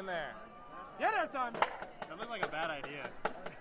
in there. Yeah, that time. That looked like a bad idea.